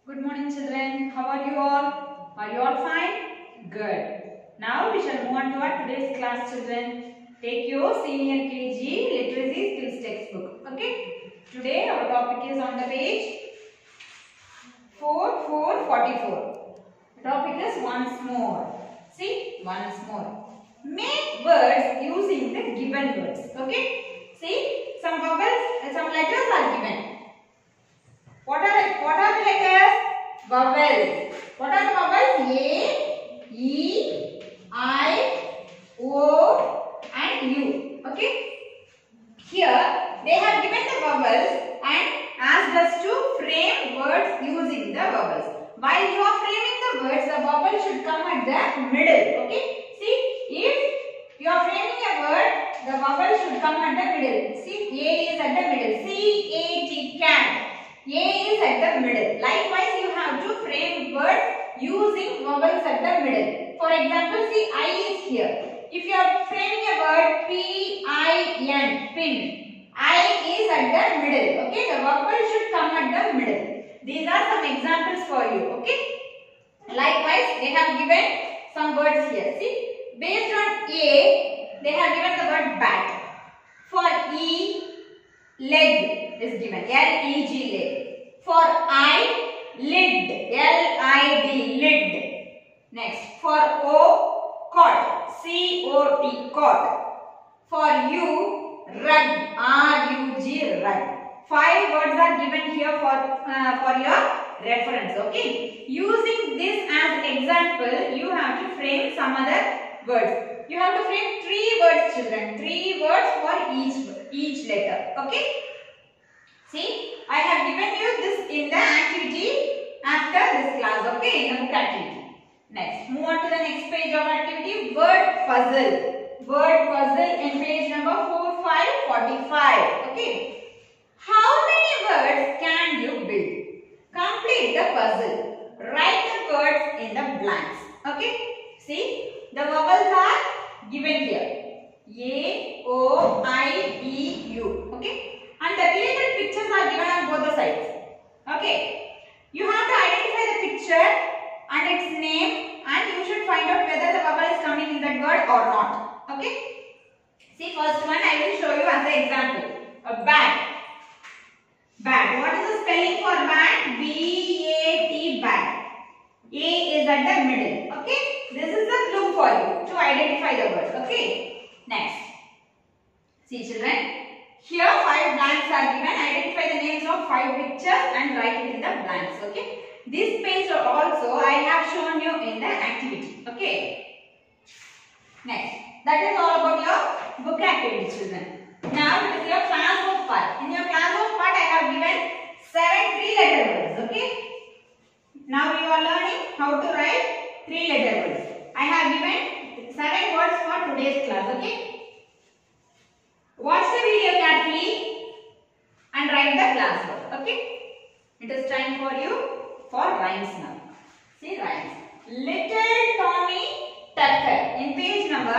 Good morning, children. How are you all? Are you all fine? Good. Now we shall move on to our today's class, children. Take your senior KG literacy skills textbook. Okay. Today our topic is on the page 4444. The topic is once more. See, once more. Make words using the given words. Okay. See, some vowels, some letters are given. What are the letters? Vowels. What are the vowels? A, E, I, O and U. Okay. Here they have given the vowels and asked us to frame words using the vowels. While you are framing the words, the vowel should come at the middle. Okay. See, if you are framing a word, the vowel should come at the middle. See, A is at the middle. C-A-T, cat. A is at the middle. Likewise, you have to frame words using vowels at the middle. For example, see, I is here. If you are framing a word P-I-N, pin, I is at the middle. Okay, the vowel should come at the middle. These are some examples for you. Okay. Likewise, they have given some words here. See, based on A, they have given the word bat. For E, leg is given, L-E-G, leg. For I, lid, L-I-D, lid. Next, for O, cot, C-O-T, cot. For U, rug, R-U-G, rug. 5 words are given here for your reference. Okay. Using this as example, you have to frame some other words. You have to frame 3 words, children. 3 words for each letter. Okay. See, I have given you this in the activity after this class. Okay, in the book activity. Next, move on to the next page of activity. Word puzzle. Word puzzle in page number 4545. Okay. How many words can you build? Complete the puzzle. Write the words in the blanks. Okay. See, the vowels are given here. A, O, I, E, U. Okay. And the related pictures are given on both the sides. Okay. You have to identify the picture and its name, and you should find out whether the vowel is coming in that word or not. Okay. See, first one I will show you as an example. A bat. Bat. What is the spelling for bat? B-A-T, bat. A is at the middle. Okay. This is the clue for you to identify the word. Okay. Next. See, children. Here 5 blanks are given. Identify the names of 5 pictures and write it in the blanks. Okay. This page also I have shown you in the activity. Okay. Next. That is all about your book activity, children. Now it is your classwork part. In your classwork part I have given 7 3-letter words. Okay. Now you are learning how to write 3-letter words. I have given 7 words for today's class. Okay. Watch the video carefully and write the classwork. Okay. It is time for you for rhymes now. See rhymes. Little Tommy Tucker in page number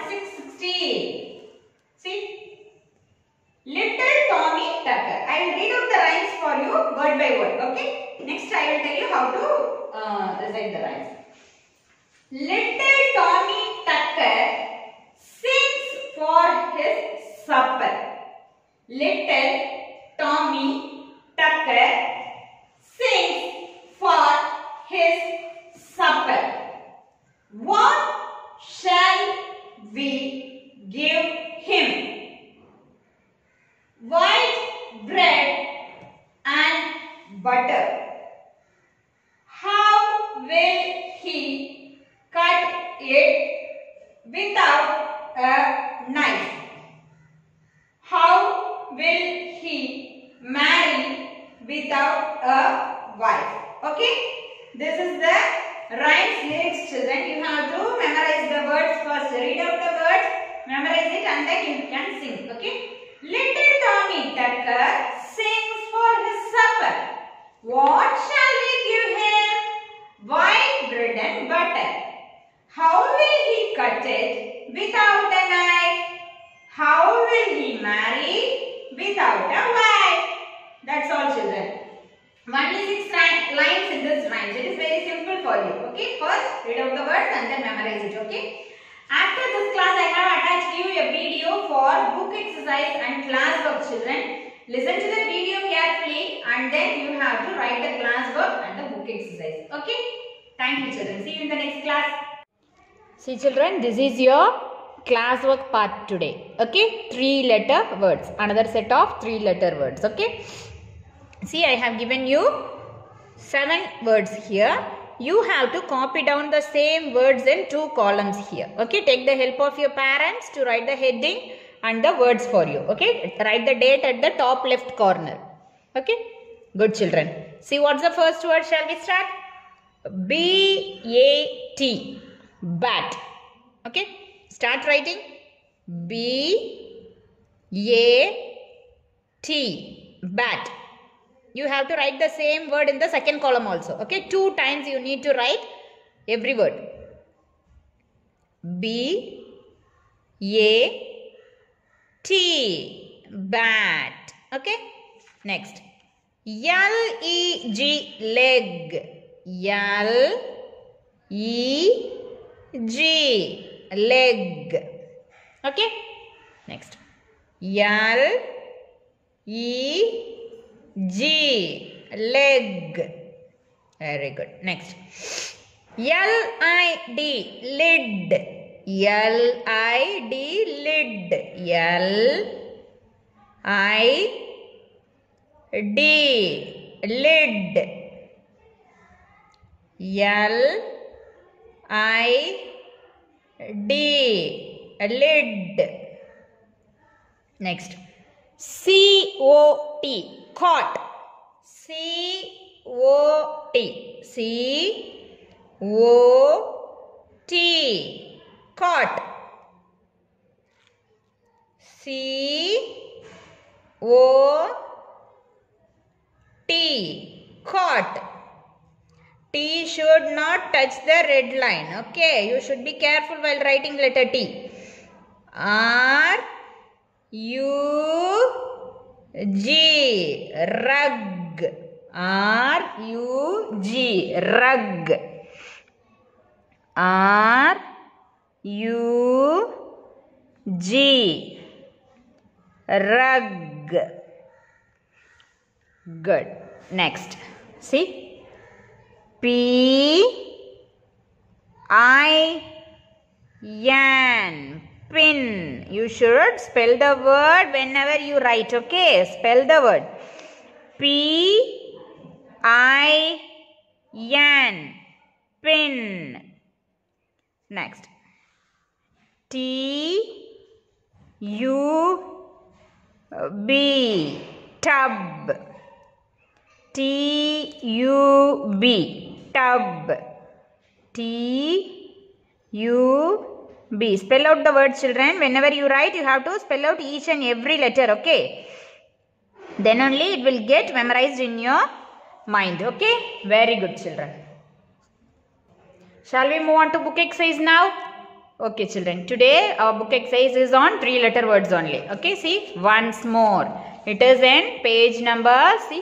1616. See. Little Tommy Tucker. I will read out the rhymes for you word by word. Okay. Next I will tell you how to recite the rhymes. Little Tommy Tucker sings for his supper. Little Tommy Tucker sings for his supper. What shall we give him? White bread and butter. How will he cut it without a knife? How will he marry without a wife? Okay. This is the rhymes lyrics, children. You have to memorize the words first. Read out the words, memorize it, and then you can sing. Okay. Little Tommy Tucker sings for his supper. What shall we give him? White bread and butter. How will he cut it without a knife? How will he marry without a wife? That's all, children. Only 6 lines in It is very simple for you. Okay, first read out the words and then memorize it. Okay. After this class, I have attached you a video for book exercise and class work, children. Listen to the video carefully and then you have to write the class work and the book exercise. Okay. Thank you, children. See you in the next class. See, children, this is your class work part today. Okay. 3-letter words. Another set of 3-letter words. Okay. See, I have given you 7 words here. You have to copy down the same words in 2 columns here. Okay, take the help of your parents to write the heading and the words for you. Okay, write the date at the top left corner. Okay, good children. See, what's the first word? Shall we start? B-A-T, bat. Okay, start writing. B-A-T, bat. You have to write the same word in the second column also. Okay, 2 times you need to write every word. B-A-T, bat. Okay, next. L-E-G, leg. L-E-G, leg. Okay, next. L-E-G, leg. Very good. Next. L-I-D, lid. L-I-D, lid. L-I-D, lid. L-I-D, lid. Next. C-O-T, cot. C-O-T, C-O-T, cot. C-O-T, cot. T should not touch the red line. Okay, you should be careful while writing letter T. R-U-G, rug. R-U-G, rug. R-U-G, rug. Good. Next. See. P-I-N, pin. You should spell the word whenever you write. Okay, spell the word. P-I-N, pin. Next. T-U-B, tub. T-U-B, tub. T-U-B. Spell out the word, children. Whenever you write, you have to spell out each and every letter, okay? Then only it will get memorized in your mind, okay? Very good, children. Shall we move on to book exercise now? Okay, children. Today, our book exercise is on 3-letter words only. Okay, see, once more. It is in page number, see,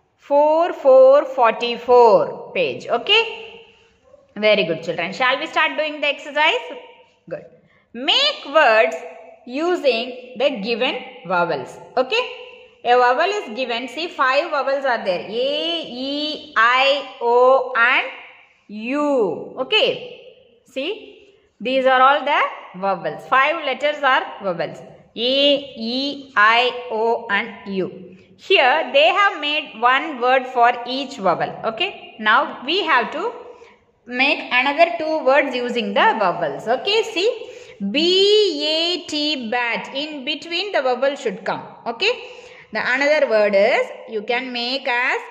444 page. Okay, very good, children. Shall we start doing the exercise? Good. Make words using the given vowels. Okay, a vowel is given. See, 5 vowels are there: A, E, I, O and U. Okay, see, these are all the vowels. 5 letters are vowels: A, E, I, O and U. Here they have made one word for each vowel. Okay. Now we have to make another 2 words using the vowels. Okay. See, B-A-T, bat. In between the vowel should come. Okay. The another word is you can make as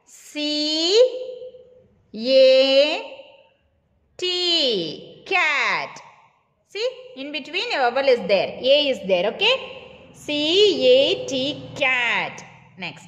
C-A-T, cat. See, in between a vowel is there. A is there. Okay. C-A-T, cat. Next.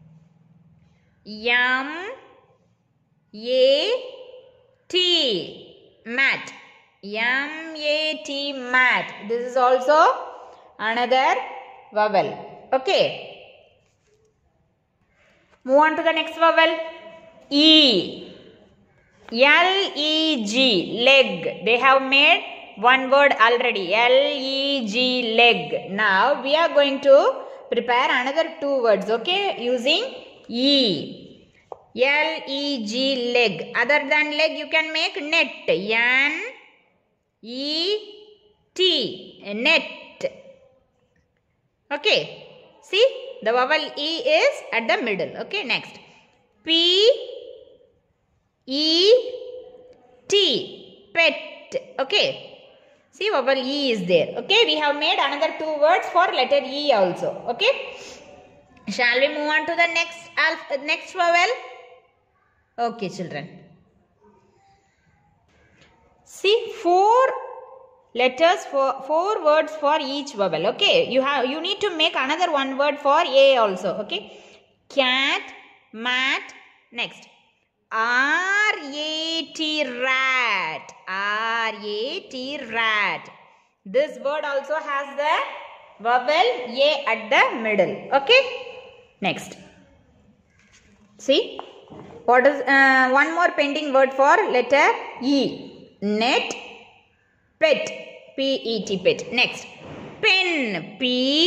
M-A-T, mat. M-A-T, mat. This is also another vowel. Okay. Move on to the next vowel. E. Leg, leg. They have made one word already. Leg, leg. Now we are going to prepare another two words, okay, using E. Leg, leg. Other than leg, you can make net. N-E-T, net. Okay. See, the vowel E is at the middle. Okay, next. P-E-T, pet. Okay. See, vowel E is there. Okay, we have made another two words for letter E also. Okay. Shall we move on to the next vowel? Okay, children. See, four words for each vowel. Okay, you need to make another one word for A also. Okay, cat, mat. Next, R-A-T, rat. R-A-T, rat. This word also has the vowel A at the middle. Okay, next. See, what is one more pending word for letter E? Net, pet. P-E-T, pet. Next, pen.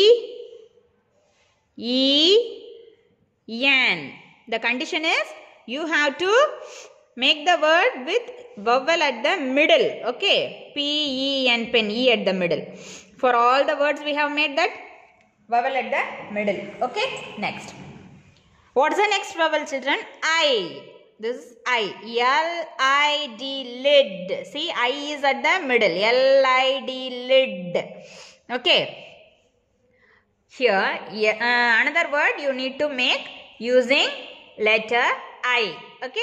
P-E-N. The condition is you have to make the word with vowel at the middle. Okay, P-E-N, pen. E at the middle. For all the words we have made that vowel at the middle. Okay, next. What's the next vowel, children? I. This is I. L-I-D, lid. See, I is at the middle. L-I-D, lid. Okay. Here, another word you need to make using letter I. Okay.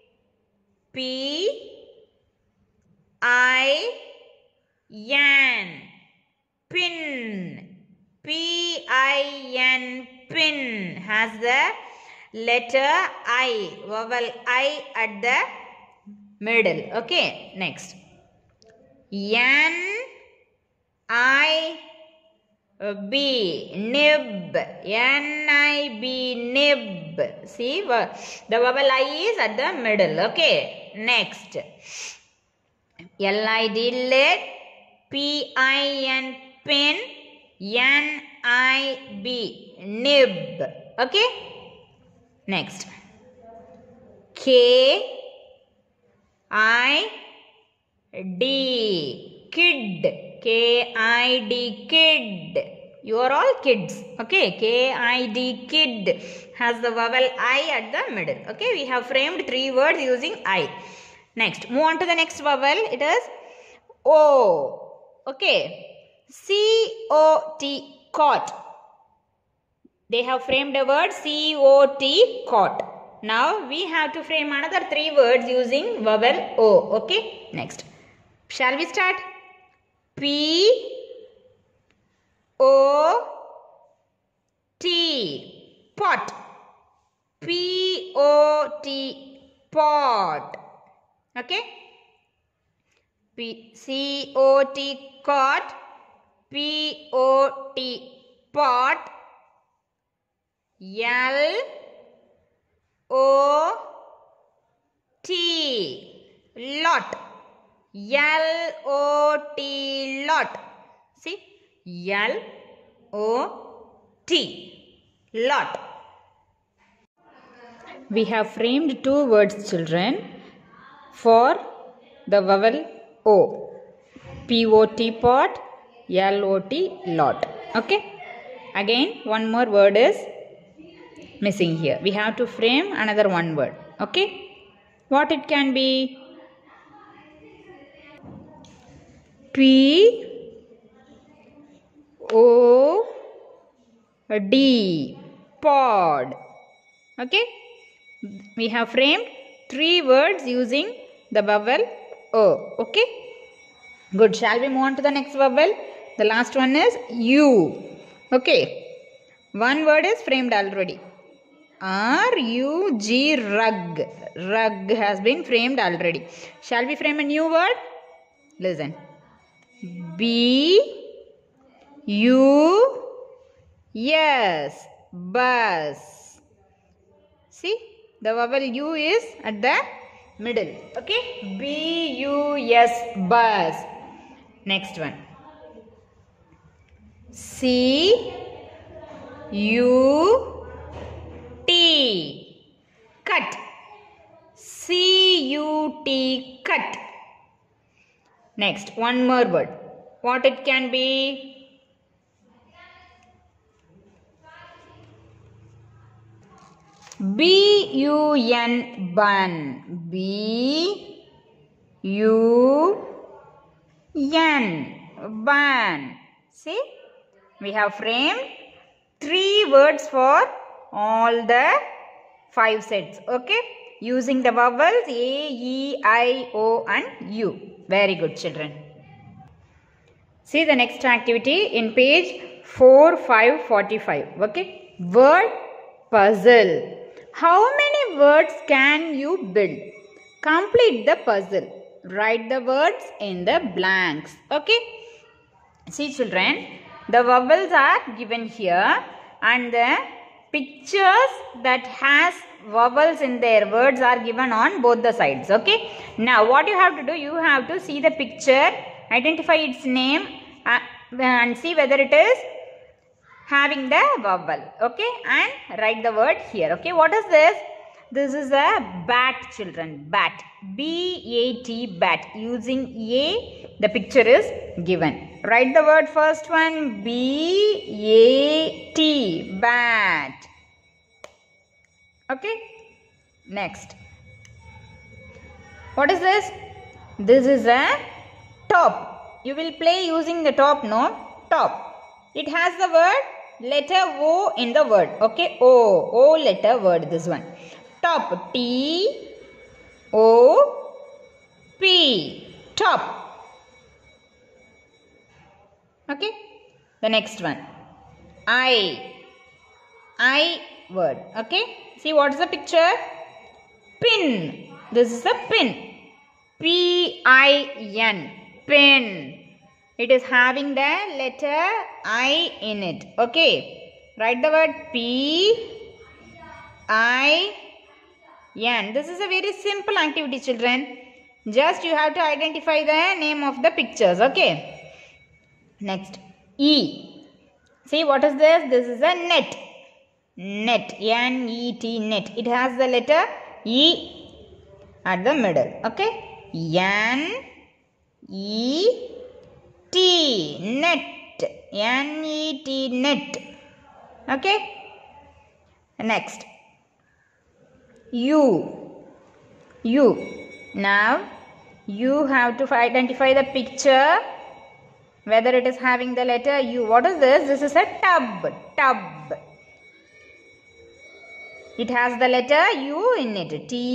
P-I-N. Pin. P-I-N, pin has the letter I, vowel I at the middle. Okay, next. N-I-B, nib. N-I-B, nib. See, the vowel I is at the middle. Okay, next. L-I-D, lid. P-I-N, pin. N-I-B, nib. Okay. Next. K-I-D, kid. K-I-D, kid. You are all kids. Okay. K-I-D, kid has the vowel I at the middle. Okay. We have framed three words using I. Next. Move on to the next vowel. It is O. Okay. C-O-T, cot. They have framed a word C-O-T, cot. Now we have to frame another three words using vowel O. Okay. Next. Shall we start? P-O-T, pot. P-O-T, pot. Okay. C-O-T, cot. P-O-T, pot. L-O-T, lot. L-O-T, lot. See? L-O-T, lot. We have framed two words, children, for the vowel O. P-O-T, pot. L-O-T, lot. Okay. Again, one more word is missing here. We have to frame another one word. Okay. What it can be? P-O-D, pod. Okay. We have framed three words using the vowel O. Okay. Good. Shall we move on to the next vowel? The last one is U. Okay. One word is framed already. R-U-G, rug. Rug has been framed already. Shall we frame a new word? Listen. B-U-S, bus. See, the vowel U is at the middle. Okay, B-U-S, bus. Next one, C-U-T, cut. C-U-T, cut. Next, one more word. What it can be? B-U-N, bun. B-U-N, bun. See, we have framed 3 words for all the 5 sets. Okay, using the vowels A, E, I, O and U. Very good, children. See the next activity in page 4545. Okay, word puzzle. How many words can you build? Complete the puzzle. Write the words in the blanks. Okay. See, children, the vowels are given here and the pictures that has vowels in their words are given on both the sides. Okay. Now, what you have to do, you have to see the picture, identify its name and see whether it is having the vowel. Okay, and write the word here. Okay, what is this? This is a bat, children. Bat. B-A-T, bat. Using A, the picture is given. Write the word first one. B-A-T, bat. Okay, next. What is this? This is a top. You will play using the top, no? Top. It has the word letter O in the word. Okay, O letter word, this one. Top, T-O-P, top. Okay, the next one. I word. Okay, see what's the picture? Pin. This is a pin. P-I-N, pin. It is having the letter I in it. Okay. Write the word P-I-N. This is a very simple activity, children. Just you have to identify the name of the pictures. Okay. Next. E. See what is this? This is a net. Net. N-E-T, net. It has the letter E at the middle. Okay. N-E-T, net. N-E-T, net. Okay. Next. U. Now, you have to identify the picture, whether it is having the letter U. What is this? This is a tub. It has the letter U in it.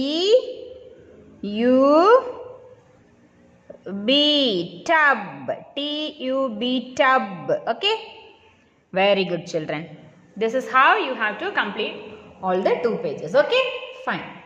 T-U-B, tub. T-U-B, tub. Okay. Very good, children. This is how you have to complete all the 2 pages. Okay. Fine.